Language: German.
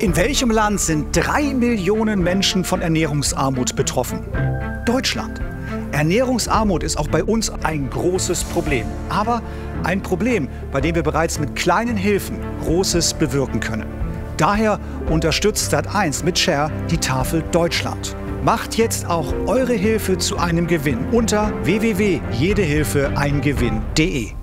In welchem Land sind 3 Millionen Menschen von Ernährungsarmut betroffen? Deutschland. Ernährungsarmut ist auch bei uns ein großes Problem. Aber ein Problem, bei dem wir bereits mit kleinen Hilfen Großes bewirken können. Daher unterstützt Sat.1 mit Share die Tafel Deutschland. Macht jetzt auch eure Hilfe zu einem Gewinn unter www.jedehilfeeingewinn.de.